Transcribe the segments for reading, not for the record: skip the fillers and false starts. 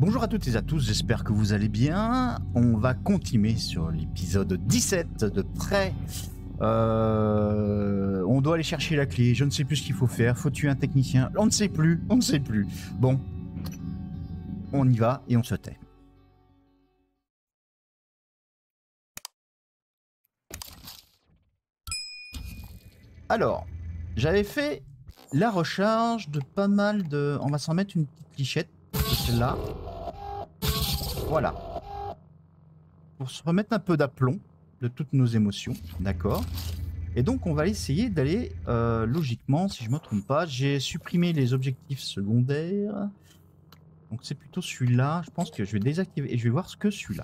Bonjour à toutes et à tous, j'espère que vous allez bien. On va continuer sur l'épisode 17 de près. On doit aller chercher la clé, je ne sais plus ce qu'il faut faire, faut tuer un technicien, on ne sait plus. Bon, on y va et on se tait. Alors, j'avais fait la recharge de pas mal de... On va s'en mettre une petite clichette, celle-là. Voilà. Pour se remettre un peu d'aplomb de toutes nos émotions, d'accord. Et donc on va essayer d'aller logiquement, si je ne me trompe pas, j'ai supprimé les objectifs secondaires. Donc c'est plutôt celui-là, je pense que je vais désactiver et je vais voir ce que celui-là.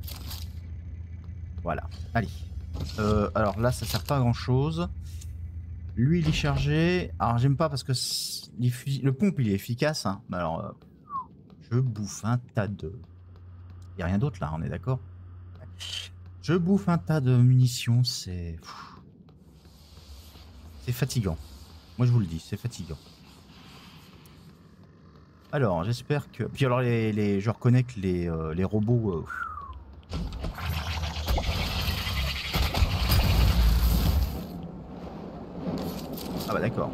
Voilà, allez. Alors là ça sert pas à grand chose. Lui il est chargé, alors j'aime pas parce que le pompe il est efficace, hein. Alors je bouffe un tas de... Il n'y a rien d'autre là, on est d'accord? Je bouffe un tas de munitions, c'est fatigant. Moi je vous le dis, c'est fatigant. Alors j'espère que... Puis alors je reconnais que les robots... Ah bah d'accord.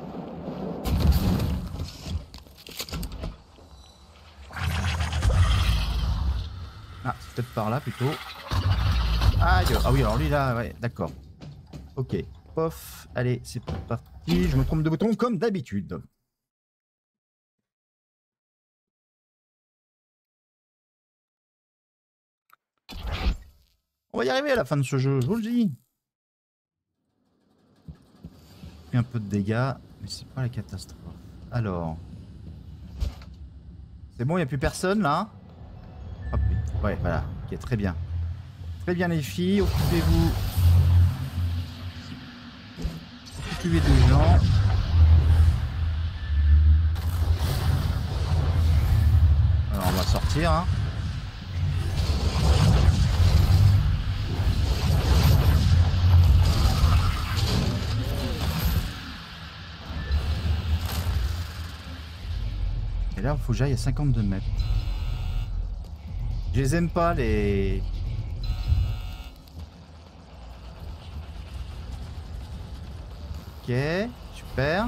Ah, c'est peut-être par là plutôt. Aïe. Ah oui, alors lui là, ouais, d'accord. Ok, pof, allez, c'est parti. Je me trompe de bouton comme d'habitude. On va y arriver à la fin de ce jeu, je vous le dis. Un peu de dégâts, mais c'est pas la catastrophe. Alors... C'est bon, il n'y a plus personne là? Hop, ouais, voilà, ok, très bien. Très bien les filles, occupez-vous. Occupez des gens. Alors on va sortir, hein. Et là, il faut que j'aille à 52 mètres. Je les aime pas, les... Ok, super.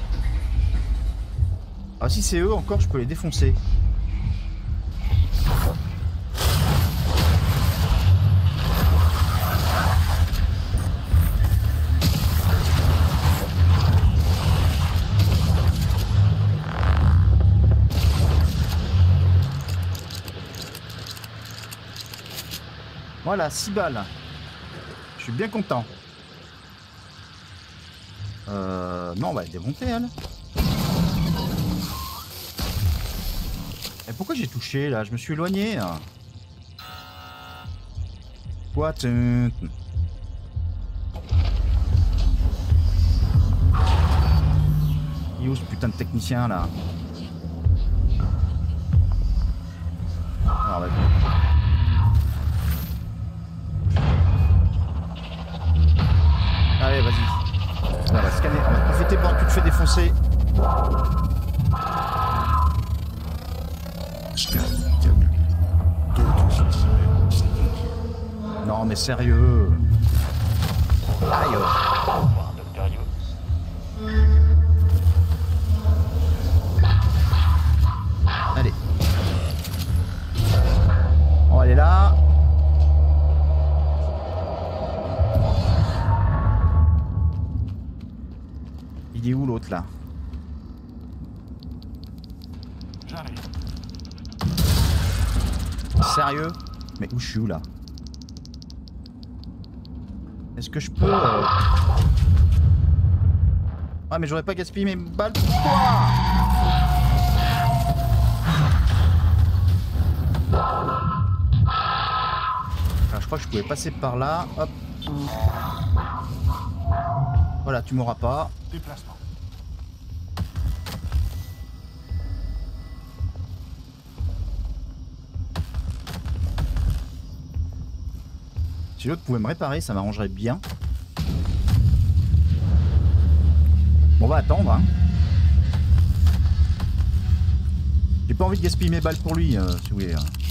Ah si c'est eux encore, je peux les défoncer. Voilà, 6 balles. Je suis bien content. Non, on va les démonter, elle. Et pourquoi j'ai touché, là? Je me suis éloigné. Quoi? Il est où ce putain de technicien, là? Alors, vas-y. Allez, vas-y. On va scanner, on va profiter pendant que tu te fais défoncer. Non mais sérieux. Aïe. Allez. On va aller là. Il est où l'autre là? J'arrive. Sérieux? Mais où je suis où là? Est-ce que je peux... Ah mais j'aurais pas gaspillé mes balles pour toi. Alors, je crois que je pouvais passer par là. Hop. Voilà, tu m'auras pas. Déplacement. Si l'autre pouvait me réparer, ça m'arrangerait bien. Bon, on va attendre, hein. J'ai pas envie de gaspiller mes balles pour lui, si vous voulez.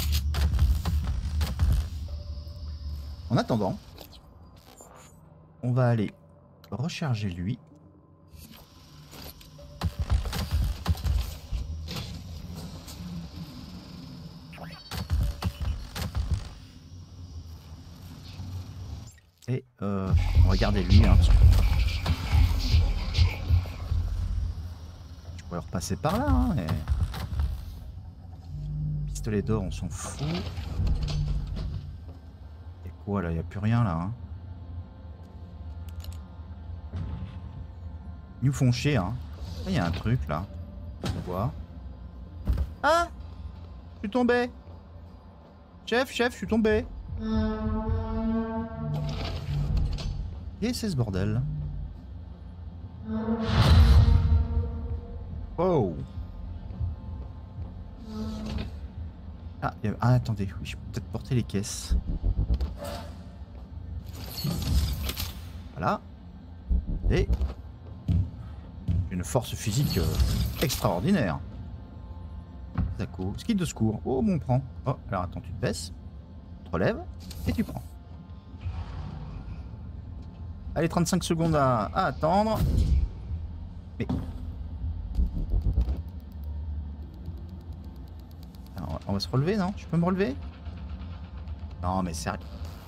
En attendant, on va aller recharger lui. Et on va garder lui. Hein, parce que je pourrais repasser par là. Hein, mais... Pistolet d'or, on s'en fout. Et quoi là? Il n'y a plus rien là. Hein. Ils nous font chier. Hein. Il y a un truc là. On va voir. Ah! Je suis tombé. Chef, je suis tombé. Et c'est ce bordel. Oh. Ah, attendez, oui, je peux peut-être porter les caisses. Voilà. Et une force physique extraordinaire. D'accord. Ski de secours. Oh, bon, on prend. Oh, alors attends, tu te baisses, tu te relèves et tu prends. Allez, 35 secondes à attendre. Mais... Alors, on va se relever, non? Je peux me relever? Non, mais sérieux.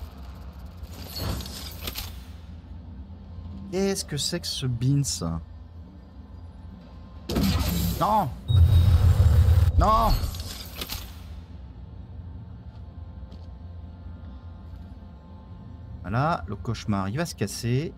Qu'est-ce que c'est que ce beans? Non! Non! Voilà, le cauchemar, il va se casser.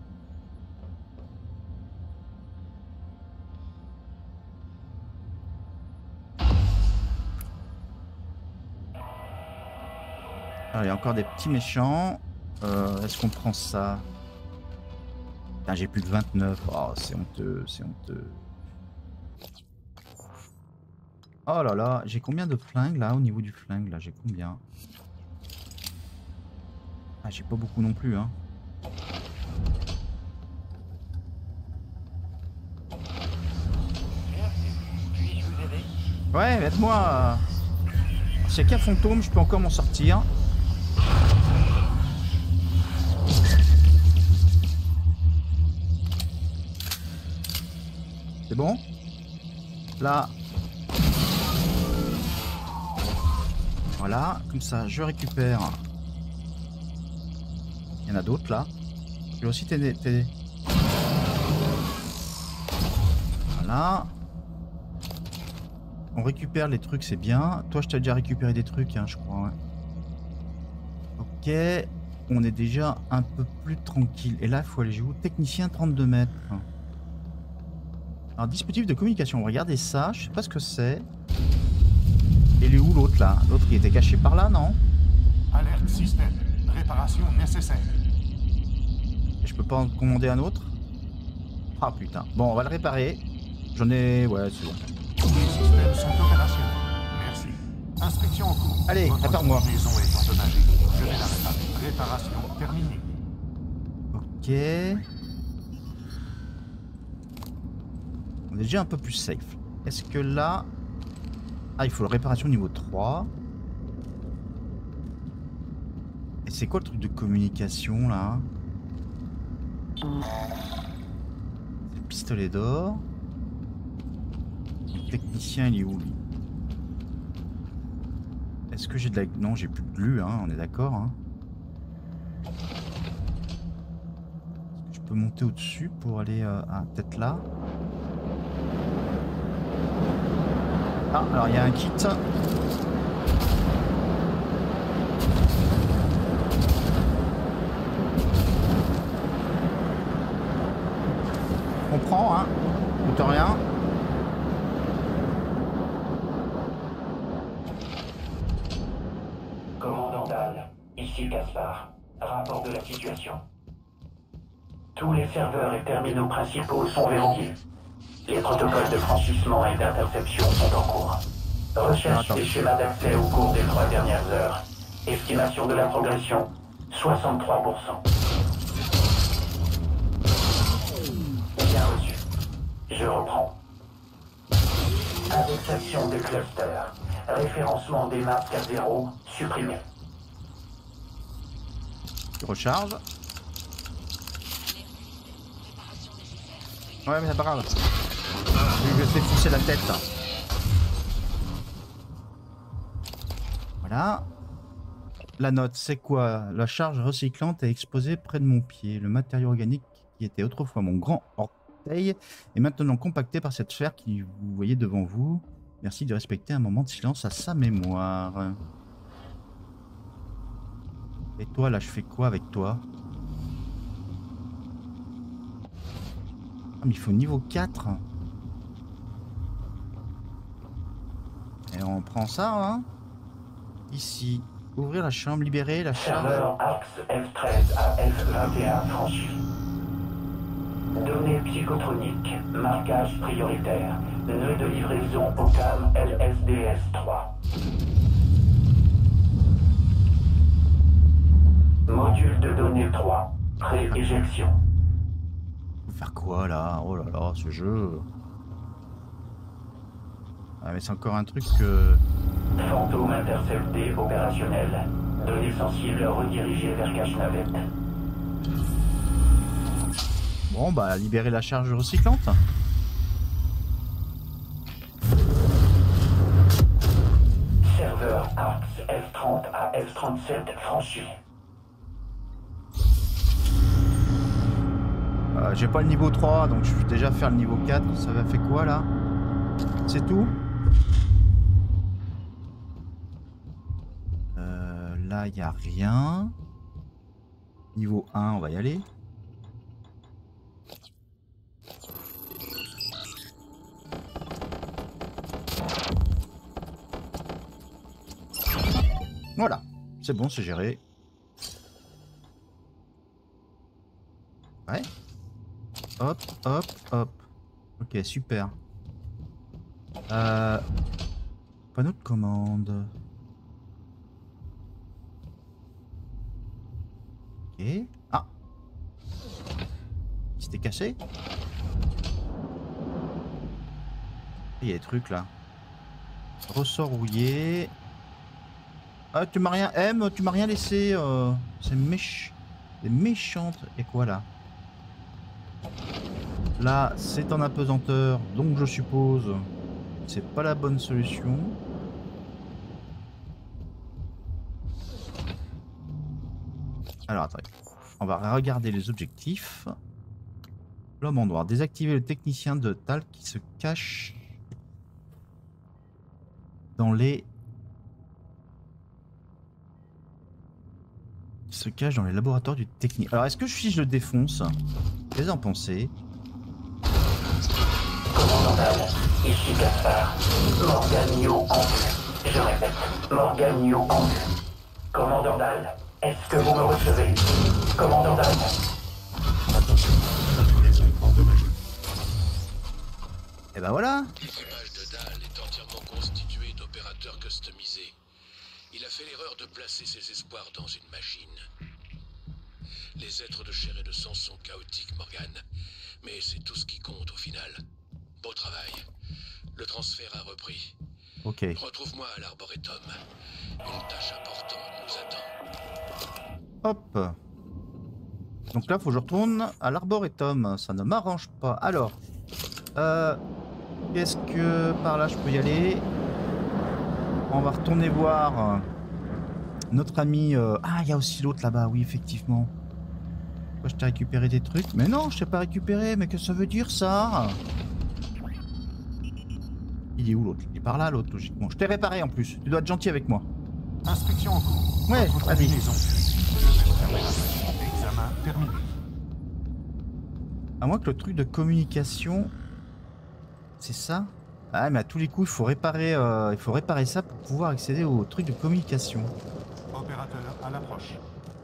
Alors, il y a encore des petits méchants. Est-ce qu'on prend ça? J'ai plus de 29. Oh, c'est honteux, c'est honteux. Oh là là, j'ai combien de flingues là? Au niveau du flingue, là, j'ai combien? Ah, j'ai pas beaucoup non plus, hein. Ouais, aide-moi. S'il y a qu'un fantôme, je peux encore m'en sortir. C'est bon? Là. Voilà, comme ça, je récupère. Il y en a d'autres là. Je vais aussi t'aider. Voilà. On récupère les trucs, c'est bien. Toi, je t'ai déjà récupéré des trucs, hein, je crois. Ouais. Ok. On est déjà un peu plus tranquille. Et là, il faut aller jouer. Technicien 32 mètres. Alors, dispositif de communication. Regardez ça. Je sais pas ce que c'est. Et il est où l'autre là? L'autre, il était caché par là, non? Alerte système. Réparation nécessaire. Et je peux pas en commander un autre? Ah putain. Bon, on va le réparer. J'en ai... Ouais, c'est bon. Tous les systèmes sont opérationnels. Merci. Inspection en cours. Allez, répare-moi. Votre maison est endommagée. Je vais la réparer. Réparation terminée. Ok. On est déjà un peu plus safe. Est-ce que là... Ah, il faut la réparation niveau 3. Et c'est quoi le truc de communication là? C'est le pistolet d'or. Le technicien il est où lui? Est-ce que j'ai de la... Non, j'ai plus de glu, hein, on est d'accord. Hein. Est-ce que je peux monter au-dessus pour aller à peut-être là? Ah, alors il y a un kit. On prend, hein. Coûte rien. Commandant Dahl, ici Gaspard. Rapport de la situation. Tous les serveurs et terminaux principaux sont verrouillés. Les protocoles de franchissement et d'interception sont en cours. Recherche des schémas d'accès au cours des 3 dernières heures. Estimation de la progression, 63%. Bien reçu. Je reprends. Indexation des clusters. Référencement des maps 4.0 supprimé. Tu recharges. Ouais, mais c'est pas grave. Je vais te foncer la tête. Voilà. La note, c'est quoi? La charge recyclante est exposée près de mon pied. Le matériau organique qui était autrefois mon grand orteil est maintenant compacté par cette sphère qui vous voyez devant vous. Merci de respecter un moment de silence à sa mémoire. Et toi, là, je fais quoi avec toi? Ah, mais il faut niveau 4. Et on prend ça, hein? Ici. Ouvrir la chambre, libérer la charge. Serveur axe F13 à F21 franchi. Données psychotroniques. Marquage prioritaire. Nœud de livraison au CAM LSDS 3. Module de données 3. Pré-éjection. Faut faire quoi là? Oh là là, ce jeu. Ah mais c'est encore un truc que... Fantôme intercepté opérationnel. Données sensibles redirigées vers cache navette. Bon bah libérer la charge recyclante. Serveur axe F30 à F37 franchi. J'ai pas le niveau 3 donc je vais déjà faire le niveau 4. Ça va faire quoi là? C'est tout? Là il n'y a rien. Niveau 1 on va y aller. Voilà, c'est bon, c'est géré. Ouais. Hop, hop, hop. Ok, super. Panneau de commande. Ok. Ah. Il s'était cassé. Il y a des trucs là. Ressort rouillé. Ah, tu m'as rien... M, tu m'as rien laissé. C'est méchante. Et quoi là? Là, c'est en apesanteur. Donc je suppose c'est pas la bonne solution. Alors attendez. On va regarder les objectifs. L'homme en noir. Désactiver le technicien de Tal qui se cache dans les... laboratoires du technique. Alors est-ce que si je le défonce, qu'est-ce que vous en pensez? Commandant, ici Gaspard. Morganio en vue. Je répète, Morganio en vue. Commandant Dahl, est-ce que vous me recevez? Commandant Dahl. Et ben voilà. L'équipage de Dahl est entièrement constitué d'opérateurs customisés. Il a fait l'erreur de placer ses espoirs dans une machine. Les êtres de chair et de sang sont chaotiques, Morgan. Mais c'est tout ce qui compte au final. Beau travail. Le transfert a repris. Ok. Retrouve-moi à l'Arboretum. Une tâche importante nous attend. Hop. Donc là, faut que je retourne à l'Arboretum. Ça ne m'arrange pas. Alors, qu'est-ce que par là je peux y aller? On va retourner voir notre ami... Ah, il y a aussi l'autre là-bas, oui, effectivement. Pourquoi je t'ai récupéré des trucs? Mais non, je t'ai pas récupéré, mais qu'est-ce que ça veut dire, ça? Il est où l'autre? Il est par là, l'autre, logiquement. Je t'ai réparé, en plus. Tu dois être gentil avec moi. Inspection en cours. Ouais, Votre vas-y. combinaison. Examen terminé. À moins que le truc de communication... C'est ça? Ah, mais à tous les coups, il faut réparer ça pour pouvoir accéder au truc de communication. Opérateur à l'approche.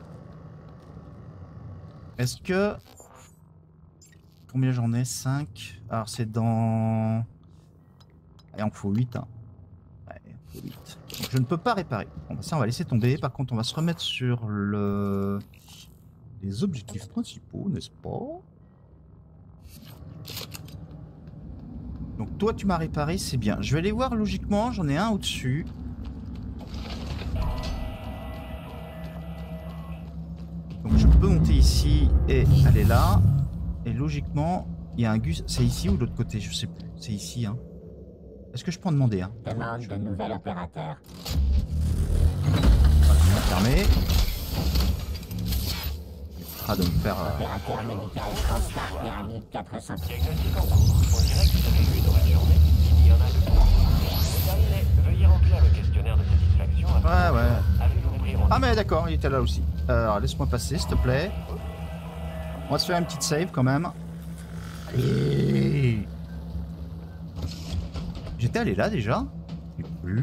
Est-ce que... Combien j'en ai? 5. Alors c'est dans... Il en faut 8. Hein. Ouais, il en faut 8. Donc, je ne peux pas réparer. Bon, bah, ça on va laisser tomber. Par contre on va se remettre sur les objectifs principaux, n'est-ce pas? Donc toi tu m'as réparé, c'est bien. Je vais aller voir logiquement, j'en ai un au-dessus. Donc je peux monter ici et aller là. Et logiquement, il y a un gus. C'est ici ou de l'autre côté? Je sais plus. C'est ici, hein. Est-ce que je peux en demander un? Demande de nouvel opérateur. Voilà, fermé. Ah, de me faire... Opérateur médical Transport Pyramide 400. Diagnostic en cours. On dirait que vous avez eu une mauvaise journée. Il y en a deux. Terminé. Veuillez remplir le questionnaire de satisfaction. Ouais, ouais. Avez-vous pris Ah mais d'accord, il était là aussi. Alors laisse-moi passer s'il te plaît. On va se faire une petite save quand même. Allez. J'étais allé là déjà? Je sais plus.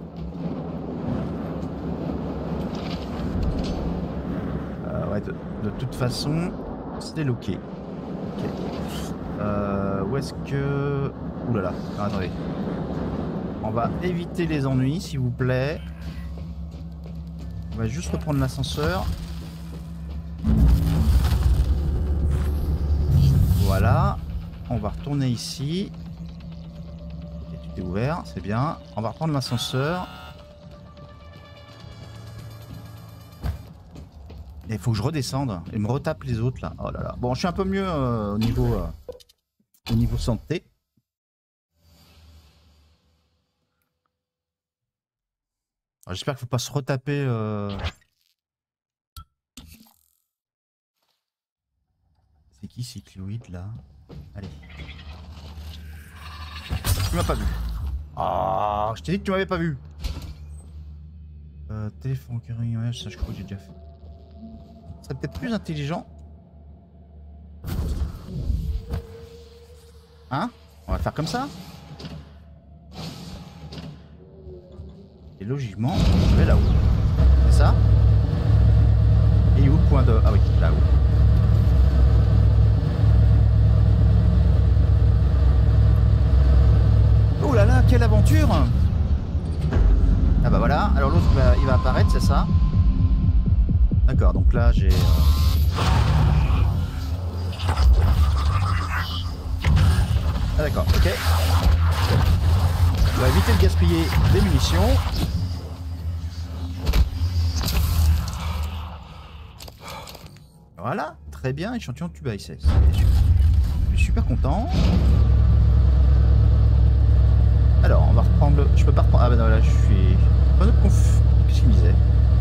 Ouais, de toute façon, c'était loqué. Ok. Où est-ce que... Ouh là là, attendez. On va éviter les ennuis s'il vous plaît. On va juste reprendre l'ascenseur. Voilà. On va retourner ici. Ok, tout est ouvert, c'est bien. On va reprendre l'ascenseur. Et il faut que je redescende et me retape les autres là. Oh là là. Bon, je suis un peu mieux au niveau santé. J'espère qu'il ne faut pas se retaper. C'est qui ces cléoïdes là? Allez. Tu m'as pas vu. Ah, je t'ai dit que tu m'avais pas vu. Téléphone, ouais, ça je crois que j'ai déjà fait. Ce serait peut-être plus intelligent. Hein? On va faire comme ça. Et logiquement, je vais là-haut. C'est ça? Et où le point de... Ah oui, là-haut. Oh là là, quelle aventure! Ah bah voilà, alors l'autre il va apparaître, c'est ça? D'accord, donc là j'ai... Ah d'accord, ok. On va éviter de gaspiller des munitions. Voilà, très bien, échantillon de tube à SS. Je suis super content. Alors, on va reprendre le... Je peux pas reprendre... Ah bah non, là je suis... Pas de conf... Qu'est-ce qu'il me disait?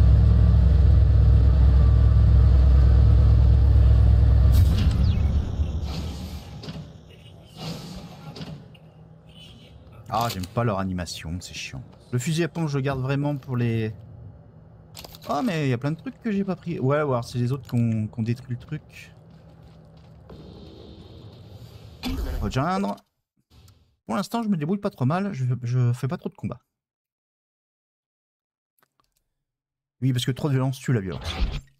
Ah, j'aime pas leur animation, c'est chiant. Le fusil à pompe, je le garde vraiment pour les... Oh, mais il y a plein de trucs que j'ai pas pris. Ouais, alors c'est les autres qui ont détruit le truc. Rejoindre. Pour l'instant, je me débrouille pas trop mal. Je fais pas trop de combats. Oui, parce que trop de violence tue la violence.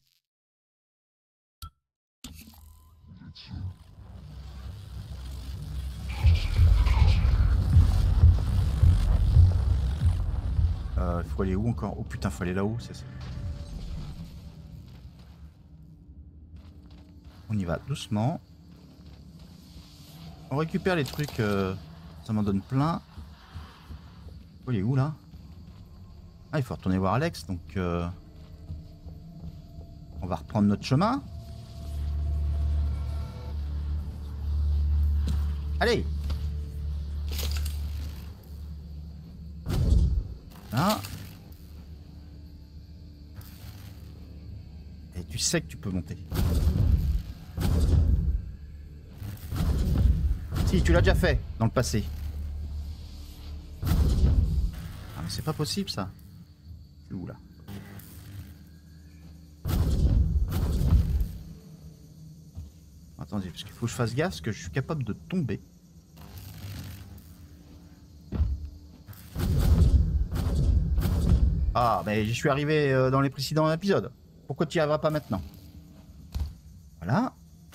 Faut aller où encore? Oh putain, faut aller là-haut, c'est ça. On y va doucement. On récupère les trucs, ça m'en donne plein. Faut aller où là? Ah, il faut retourner voir Alex, donc on va reprendre notre chemin. Allez! Là. Et tu sais que tu peux monter. Si, tu l'as déjà fait dans le passé. Ah mais c'est pas possible ça. C'est où là? Attendez, parce qu'il faut que je fasse gaffe parce que je suis capable de tomber. Ah, mais j'y suis arrivé dans les précédents épisodes. Pourquoi tu n'y arriveras pas maintenant? Voilà.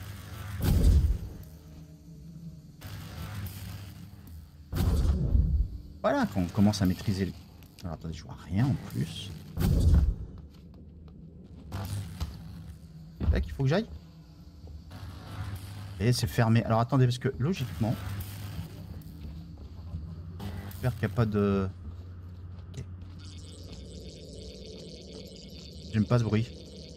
Voilà, quand on commence à maîtriser le... Alors attendez, je vois rien en plus. Là qu'il faut que j'aille. Et c'est fermé. Alors attendez, parce que logiquement... J'espère qu'il n'y a pas de... Ok. J'aime pas ce bruit.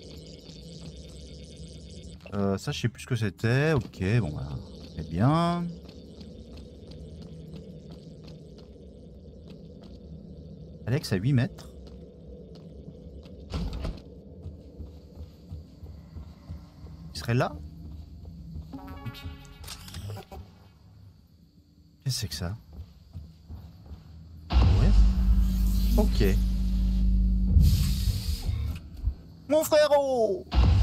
Ça, je sais plus ce que c'était. Ok, bon, voilà. Très bien. Alex à 8 mètres. Il serait là? Qu'est-ce que c'est que ça? Ouais. Ok. Mon frérot!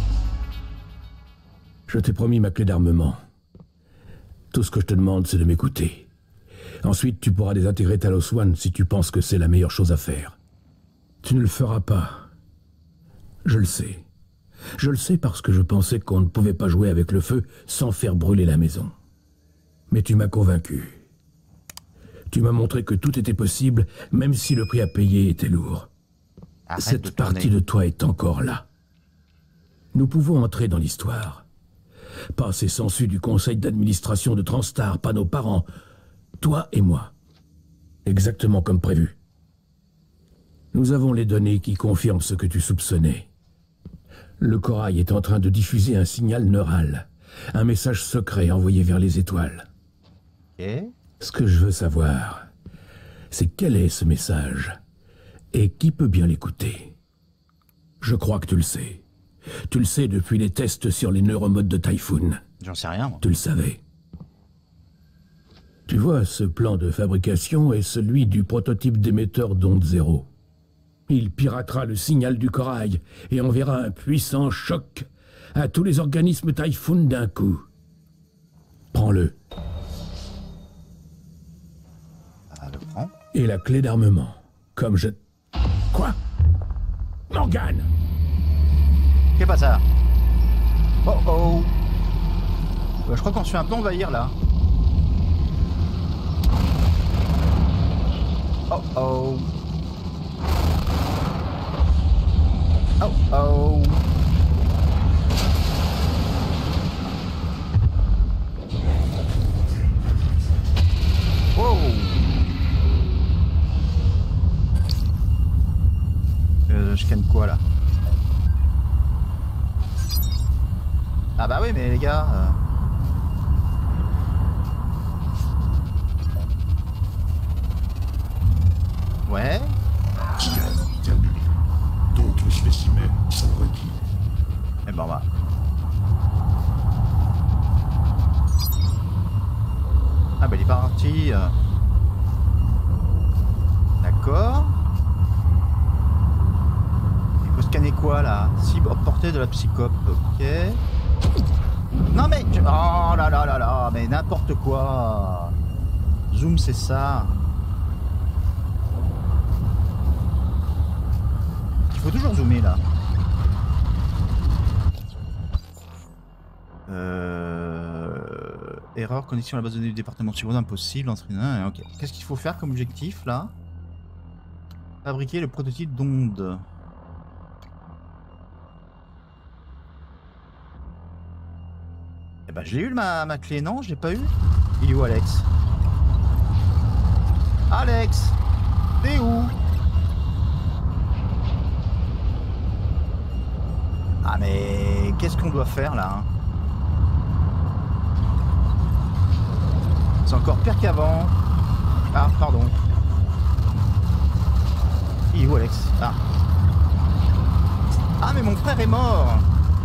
Je t'ai promis ma clé d'armement. Tout ce que je te demande, c'est de m'écouter. Ensuite, tu pourras désintégrer Talos One si tu penses que c'est la meilleure chose à faire. Tu ne le feras pas. Je le sais. Je le sais parce que je pensais qu'on ne pouvait pas jouer avec le feu sans faire brûler la maison. Mais tu m'as convaincu. Tu m'as montré que tout était possible, même si le prix à payer était lourd. Cette partie de toi est encore là. Nous pouvons entrer dans l'histoire. Pas ces sangsues du conseil d'administration de Transstar, pas nos parents. Toi et moi. Exactement comme prévu. Nous avons les données qui confirment ce que tu soupçonnais. Le corail est en train de diffuser un signal neural. Un message secret envoyé vers les étoiles. Et Ce que je veux savoir, c'est quel est ce message et qui peut bien l'écouter. Je crois que tu le sais. Tu le sais depuis les tests sur les neuromodes de Typhoon. j'en sais rien, moi. Tu le savais. Tu vois, ce plan de fabrication est celui du prototype d'émetteur d'onde zéro. Il piratera le signal du corail et enverra un puissant choc à tous les organismes Typhoon d'un coup. Prends-le. Ah, le prends. Et la clé d'armement. Comme je... Quoi? Morgane! Qu'est-ce pas ça? Oh oh! Ouais, je crois qu'on se fait un peu envahir là. Oh oh! Oh oh! Wow! Je scanne quoi là? Ah bah oui mais les gars... Ouais. Terminé. Donc les spécimens sont requis. Eh ben on va... Ah bah il est parti. D'accord. Il faut scanner quoi là? Cible à portée de la psychope. Ok. Non mais... Oh là là là là. Mais n'importe quoi. Zoom c'est ça. Il faut toujours zoomer là. Erreur, connexion à la base de données du département de seconde impossible, entraîneur. Ok. Qu'est-ce qu'il faut faire comme objectif là? Fabriquer le prototype d'onde. Eh ben je l'ai eu ma clé, non? Je l'ai pas eu? Il est où Alex? Alex! T'es où? Ah mais qu'est-ce qu'on doit faire là? C'est encore pire qu'avant. Ah pardon. Il est où Alex? Ah. Ah mais mon frère est mort.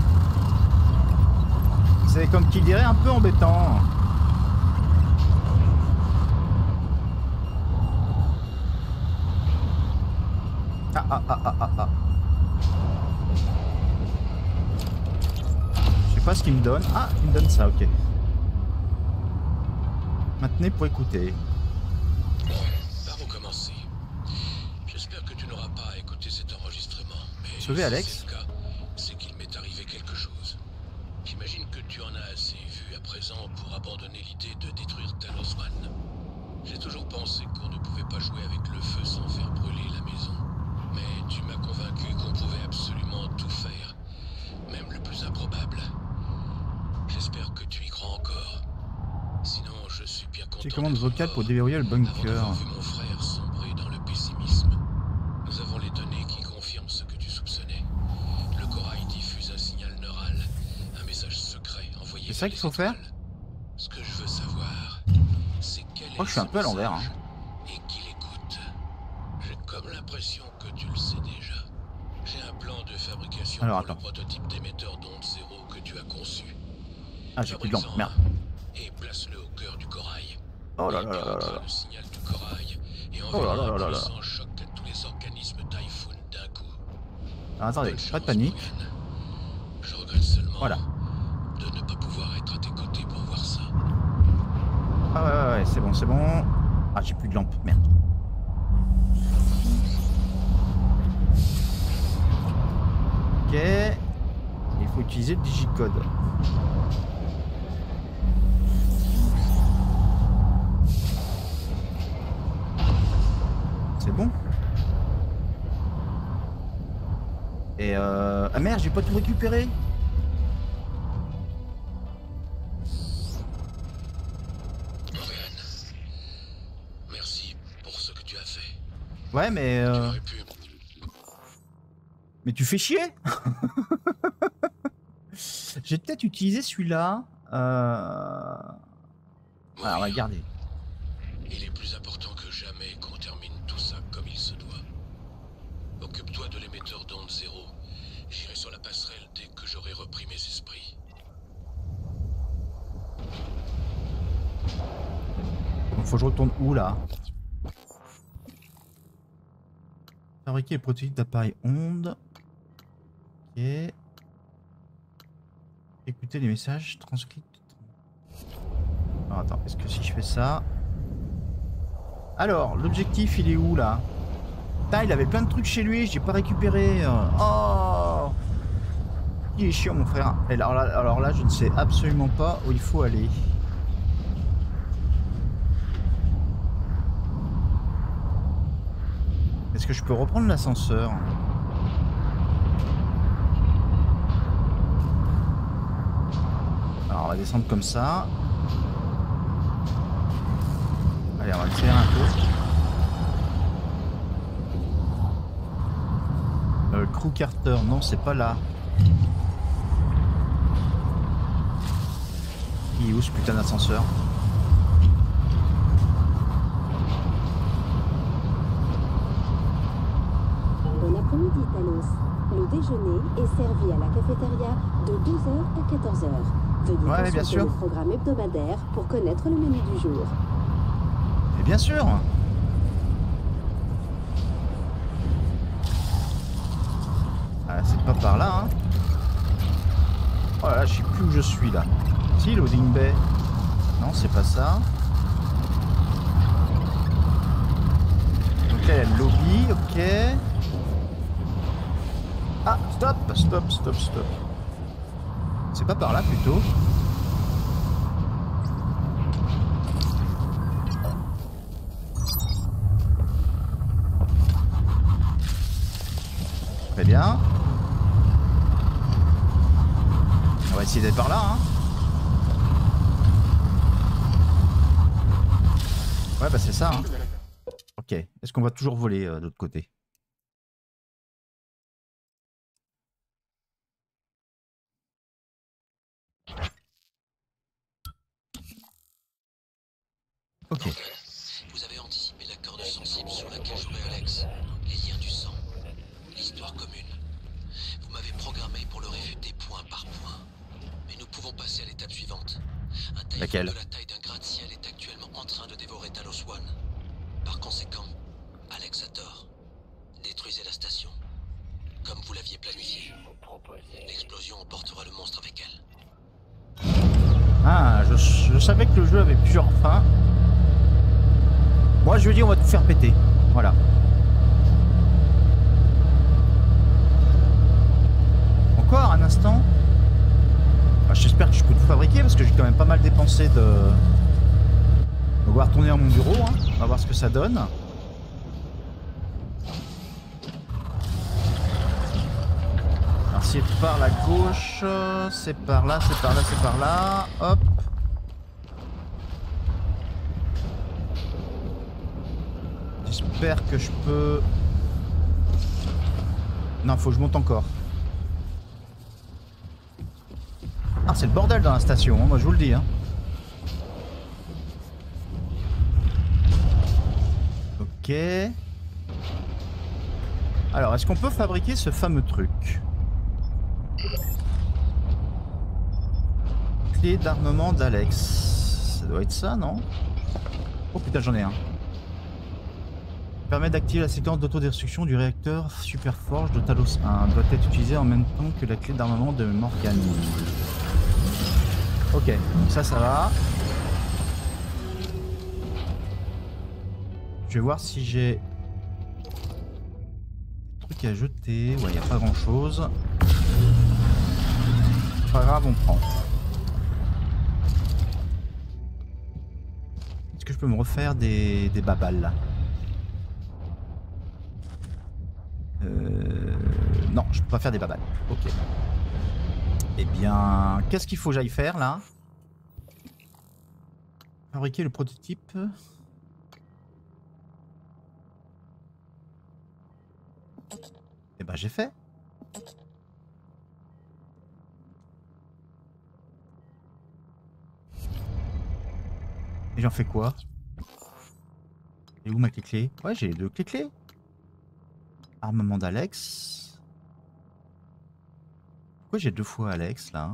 C'est comme qu'il dirait un peu embêtant. Ah ah ah ah ah ah. Je sais pas ce qu'il me donne. Ah, il me donne ça, ok. Maintenez pour écouter. Bon, par où commencer? J'espère que tu n'auras pas à écouter cet enregistrement. Mais Sauver Alex. si c'est le cas, c'est qu'il m'est arrivé quelque chose. J'imagine que tu en as assez vu à présent pour abandonner l'idée de détruire Talos One. J'ai toujours pensé qu'on ne pouvait pas jouer avec le feu sans faire brûler la maison. Mais tu m'as convaincu qu'on pouvait absolument tout faire, même le plus improbable. J'espère que tu y crois encore. Sinon, je suis bien content. J'ai commande d'être vocale mort pour déverrouiller le avant bunker. d'avoir vu mon frère C'est ça qu'il faut faire? Ce que je veux savoir, c'est quel Oh, je suis un peu à l'envers. Hein. et qui l'écoute. J'ai comme l'impression que tu le sais déjà. J'ai un plan de fabrication Alors, pour le attends. prototype d'émetteur d'onde zéro que tu as conçu. Ah, j'ai plus de lampe, merde. Et place-le au cœur du corail. Oh là Il là là là pirautera là. le signal du corail et Oh là là enverra là un là. puissant choc à tous les organismes Typhoon d'un coup. Alors, attendez, Bonne pas de chance, panique. Brian. Je regrette seulement Voilà. de ne pas pouvoir être à tes côtés pour voir ça. Ah ouais, c'est bon, c'est bon. Ah, j'ai plus de lampe, merde. Ok. Il faut utiliser le digicode. C'est bon. Et ah merde, j'ai pas tout récupéré. Brian, merci pour ce que tu as fait. Ouais, mais Tu aurais pu... mais tu fais chier. J'ai peut-être utilisé celui-là. Alors, on va garder. Il est plus important que jamais qu'on termine tout ça comme il se doit. Occupe-toi de l'émetteur d'onde zéro. J'irai sur la passerelle dès que j'aurai repris mes esprits. Donc, faut que je retourne où là? Fabriquer les prototypes d'appareils ondes. Ok. Écouter les messages transcrits. Alors, attends, est-ce que si je fais ça... Alors, l'objectif, il est où là? Putain, il avait plein de trucs chez lui, j'ai pas récupéré. Oh! Il est chiant, mon frère. Et alors là, je ne sais absolument pas où il faut aller. Est-ce que je peux reprendre l'ascenseur? Alors, on va descendre comme ça. Allez, on va accélérer un peu. Crew Carter, non, c'est pas là. Il est où ce putain d'ascenseur? Bon après-midi, Talos. Le déjeuner est servi à la cafétéria de 12h à 14h. Veuillez Ouais, bien consulter sûr. le programme hebdomadaire pour connaître le menu du jour. Et bien sûr. Ah, c'est pas par là, hein. Oh là là, je sais plus où je suis là. Si, Loading Bay. Non, c'est pas ça. Donc là, il y a le lobby, ok. Ah, stop. C'est pas par là plutôt. Très bien. On va essayer d'être par là, hein. Ouais, bah c'est ça, hein. Ok. Est-ce qu'on va toujours voler de l'autre côté? Ok. Vous avez anticipé la corde sensible sur laquelle jouerait Alex. Les liens du sang. L'histoire commune. Vous m'avez programmé pour le réfuter point par point. Mais nous pouvons passer à l'étape suivante. Un Typhoon Laquelle? de la taille d'un gratte-ciel est actuellement en train de dévorer Talos One. Par conséquent, Alex a tort. Détruisez la station. Comme vous l'aviez planifié. L'explosion emportera le monstre avec elle. Ah, je savais que le jeu avait plusieurs fins. Moi, je veux dire, on va tout faire péter. Voilà. Encore un instant. Ah, j'espère que je peux tout fabriquer parce que j'ai quand même pas mal dépensé de... On va retourner à mon bureau, hein. On va voir ce que ça donne. Alors c'est par la gauche, c'est par là, c'est par là, c'est par là. Hop. J'espère que je peux... Non, faut que je monte encore. Ah, c'est le bordel dans la station, hein, moi je vous le dis. Hein. Ok. Alors, est-ce qu'on peut fabriquer ce fameux truc? Clé d'armement d'Alex. Ça doit être ça, non? Oh putain, j'en ai un. Permet d'activer la séquence d'autodestruction du réacteur Superforge de Talos 1. Doit être utilisé en même temps que la clé d'armement de Morgan. Ok, donc ça va. Je vais voir si j'ai des trucs à jeter. Ouais, il n'y a pas grand chose. Pas grave, on prend. Est-ce que je peux me refaire des babales là? Non, je peux pas faire des babales. Ok. Eh bien, qu'est-ce qu'il faut que j'aille faire là? Fabriquer le prototype. Eh ben, j'ai fait. Et j'en fais quoi? Et où ma clé? Ouais, j'ai les deux clés. Armement d'Alex. Pourquoi j'ai deux fois Alex là?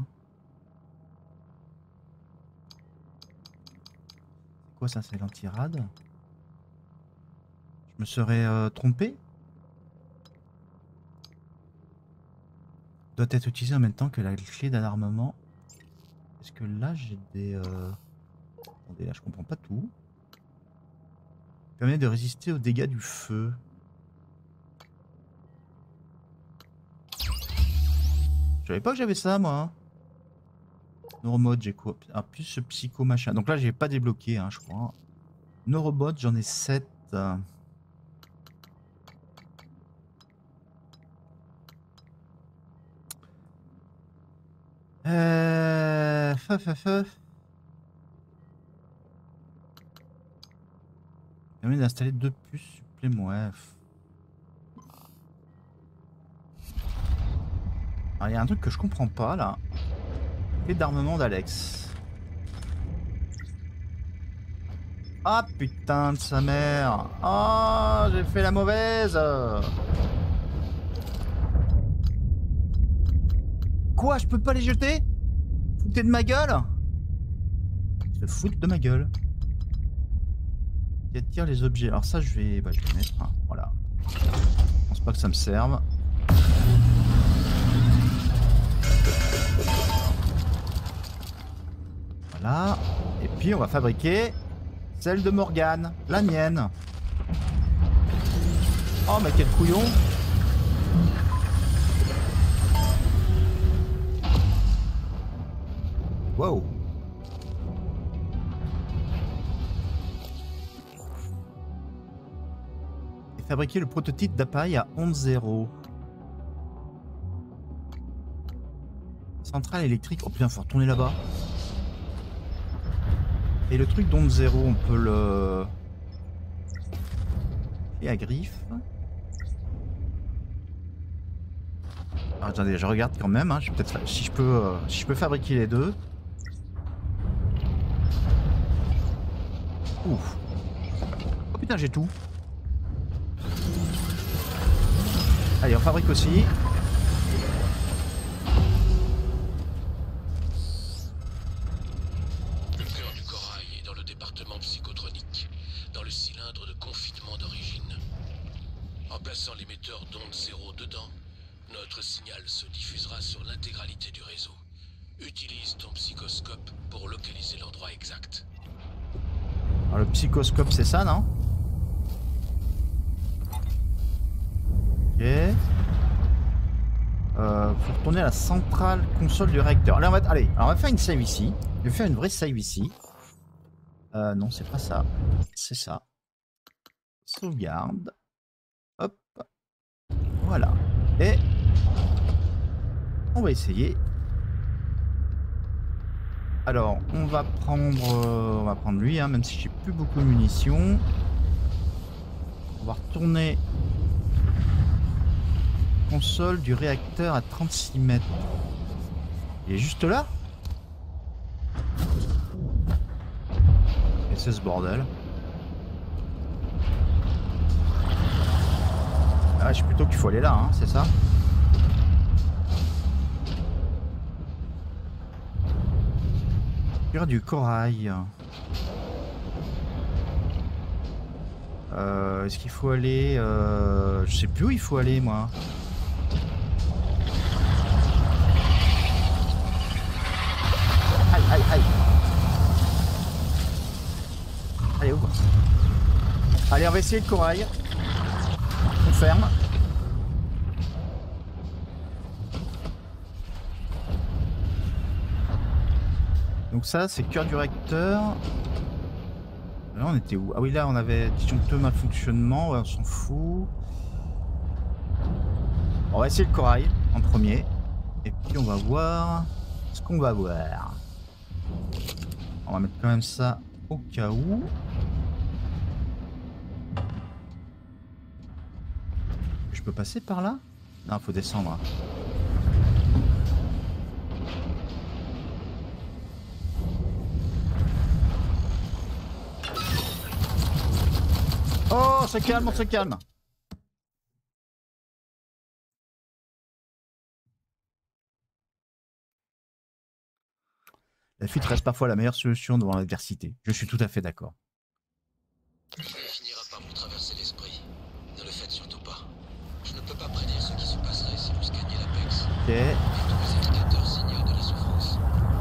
C'est quoi ça? C'est l'antirad? Je me serais trompé? Doit être utilisé en même temps que la clé d'un armement. Est-ce que là j'ai des... Attendez, là je comprends pas tout. Permet de résister aux dégâts du feu. Je savais pas que j'avais ça moi. Neuromode, j'ai quoi? Ah, plus ce psycho machin. Donc là j'ai pas débloqué, hein, je crois. Neurobot, j'en ai 7. Permet d'installer 2 puces supplémentaires. Alors il y a un truc que je comprends pas là. Clé d'armement d'Alex. Ah putain de sa mère. Ah, j'ai fait la mauvaise. Quoi, je peux pas les jeter? Foutez de ma gueule? Se foutent de ma gueule. Qui attire les objets. Alors ça je vais mettre. Hein, voilà. Je pense pas que ça me serve. Voilà. Et puis on va fabriquer celle de Morgane, la mienne. Oh mais quel couillon. Wow. Et fabriquer le prototype d'appareil à 11-0. Centrale électrique. Oh putain, faut retourner là-bas. Et le truc d'onde 0, on peut le... Et à griffe. Alors, attendez, je regarde quand même. Hein. Je vais peut-être si je peux fabriquer les deux. Ouf. Oh putain, j'ai tout. Allez, on fabrique aussi. Le cœur du corail est dans le département psychotronique, dans le cylindre de confinement d'origine. En plaçant l'émetteur d'onde 0 dedans, notre signal se diffusera sur l'intégralité du réseau. Utilise ton psychoscope pour localiser l'endroit exact. Alors, le psychoscope, c'est ça, non? Ok. Faut retourner à la centrale console du réacteur. Allez, on va faire une save ici. Je vais faire une vraie save ici. Non, c'est pas ça. C'est ça. Sauvegarde. Hop. Voilà. Et on va essayer. Alors, on va prendre lui, hein, même si j'ai plus beaucoup de munitions. On va retourner console du réacteur à 36 mètres. Il est juste là? c'est ce bordel? Ah, je sais plutôt qu'il faut aller là, hein, c'est ça? Cuire du corail. Est-ce qu'il faut aller... Je sais plus où il faut aller, moi. Aïe, aïe, aïe. Allez, ouvre. Allez, on va essayer le corail. On ferme. Donc ça, c'est cœur du réacteur. Là, on était où? Ah oui, là, on avait disjoncteur malfonctionnement. Ouais, on s'en fout. On va essayer le corail en premier. Et puis, on va voir ce qu'on va voir. On va mettre quand même ça au cas où. Je peux passer par là? Non, faut descendre. Oh, on se calme, on se calme. La fuite reste parfois la meilleure solution devant l'adversité. Je suis tout à fait d'accord. Il finira par vous traverser l'esprit. Ne le faites surtout pas. Je ne peux pas prédire ce qui se passerait si vous scanniez l'Apex. Ok. Mais tous les indicateurs signalent de la souffrance.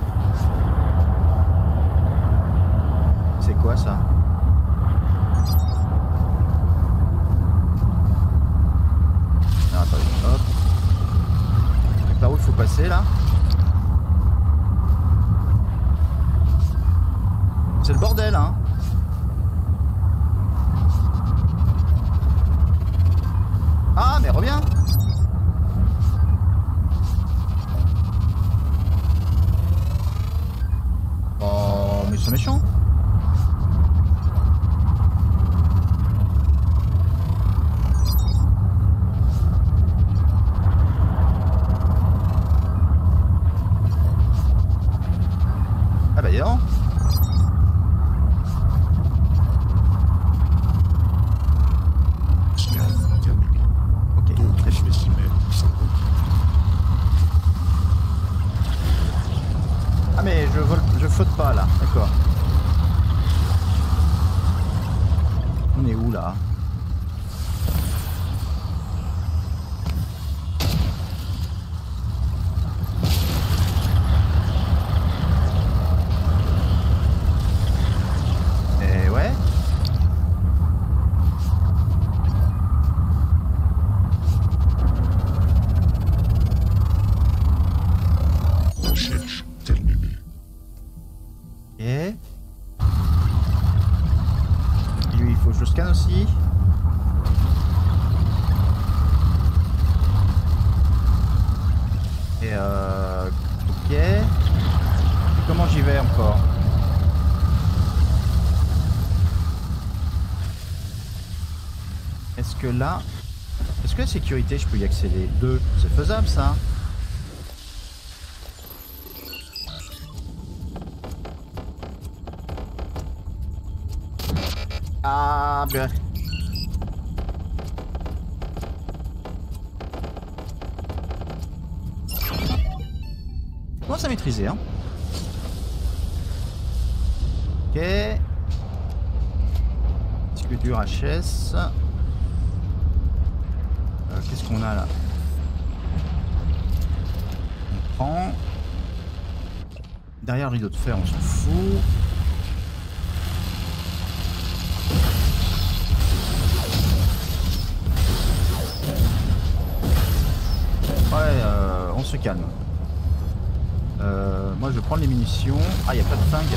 C'est quoi ça? Non, attendez, hop. Et par où il faut passer là? C'est le bordel, hein. Ah, mais reviens. Oh, mais ils sont méchants. Ah bah dis donc. Mais je flotte pas là, d'accord. On est où là? Et ouais. Et lui, il faut que je scanne aussi. Et ok. Comment j'y vais encore? Est-ce que là... Est-ce que la sécurité, je peux y accéder? 2, c'est faisable ça? Ah ben... Comment ça maîtriser, hein? Ok. Disque dur HS. Qu'est-ce qu'on a là? On prend. Derrière le rideau de fer, on s'en fout. Ouais, on se calme. Moi je vais prendre les munitions. Ah, il n'y a pas de flingue.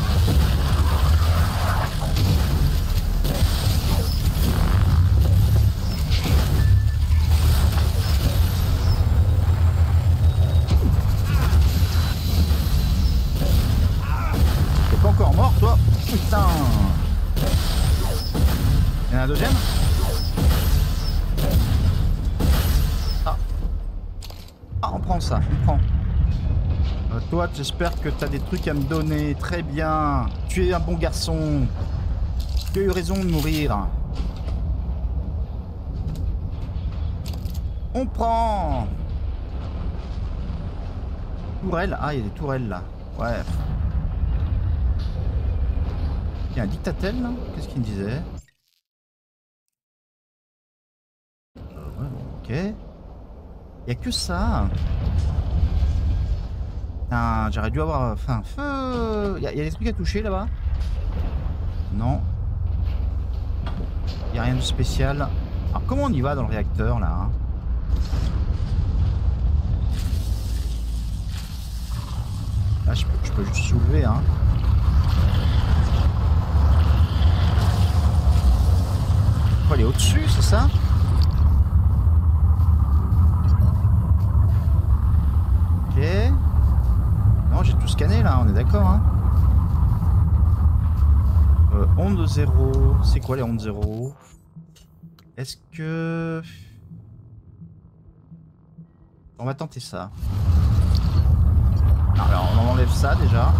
T'es pas encore mort toi? Putain. Il y en a un deuxième? Ah, on prend ça, on prend. Toi, j'espère que tu as des trucs à me donner. Très bien. Tu es un bon garçon. Tu as eu raison de mourir. On prend. Tourelle. Ah, il y a des tourelles là. Ouais. Il y a un dictatel là. Qu'est-ce qu'il me disait? Ouais, bon, ok. Il n'y a que ça. Ah, j'aurais dû avoir... Enfin, feu... Il y a des trucs à toucher là-bas? Non. Il n'y a rien de spécial. Alors comment on y va dans le réacteur là, hein? Là je peux juste soulever, hein. Faut aller au-dessus, c'est ça? Ok. Non, j'ai tout scanné là, on est d'accord, hein. Onde 0. C'est quoi les ondes 0? Est-ce que... On va tenter ça. Alors on enlève ça déjà.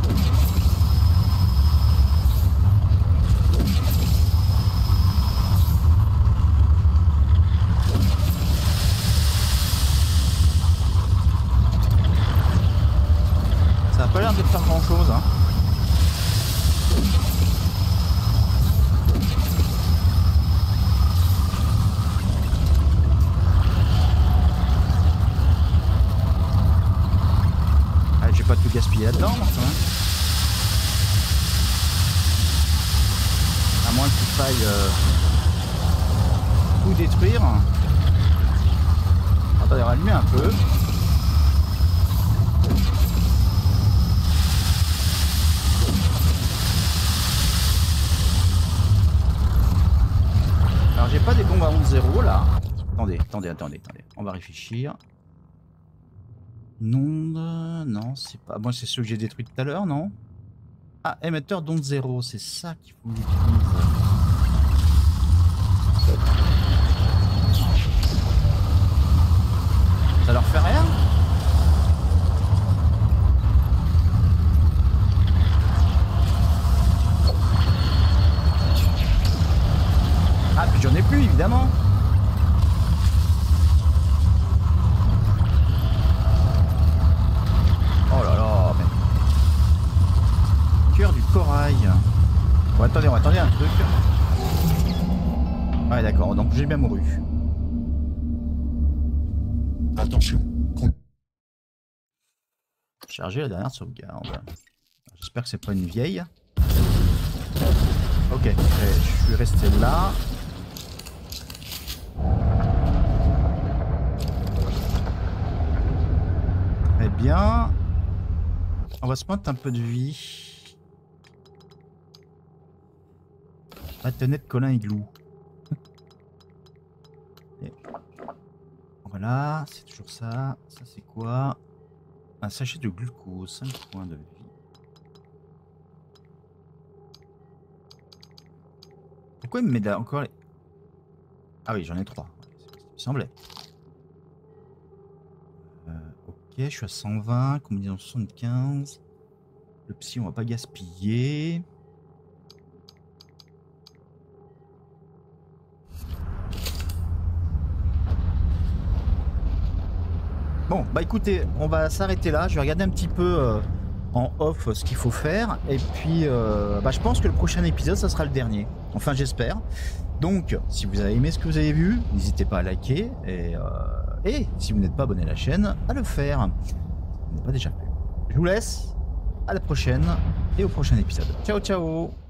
Ça a pas l'air de faire grand chose, hein. Pas tout gaspiller là-dedans, quand même. À moins qu'il faille tout détruire. Attendez, rallumer un peu. Alors j'ai pas des bombes à onde 0 là. Attendez. On va réfléchir. Une onde... Non, c'est pas... Bon, c'est ceux que j'ai détruits tout à l'heure, non? Ah, émetteur d'onde 0, c'est ça qu'il faut utiliser. Ça leur fait rien? Ah, puis j'en ai plus, évidemment. Oh là là, mais... Cœur du corail. Bon, attendez, on va attendre un truc. Ouais, d'accord, donc j'ai bien mouru. Attention. Charger la dernière sauvegarde. J'espère que c'est pas une vieille. Ok, je suis resté là. Très bien. On va se mettre un peu de vie. Bâtonnette Colin Igloo. Et voilà, c'est toujours ça. Ça c'est quoi? Un sachet de glucose, 5 points de vie. Pourquoi il me met là encore les... Ah oui, j'en ai 3. C'est ce qui me semblait. Ok, je suis à 120, combinaison 75. Le psy, on va pas gaspiller. Bon, bah écoutez, on va s'arrêter là. Je vais regarder un petit peu en off ce qu'il faut faire. Et puis, je pense que le prochain épisode, ça sera le dernier. Enfin, j'espère. Donc, si vous avez aimé ce que vous avez vu, n'hésitez pas à liker. Et si vous n'êtes pas abonné à la chaîne, à le faire. Si vous n'êtes pas déjà fait. Je vous laisse. À la prochaine et au prochain épisode. Ciao, ciao!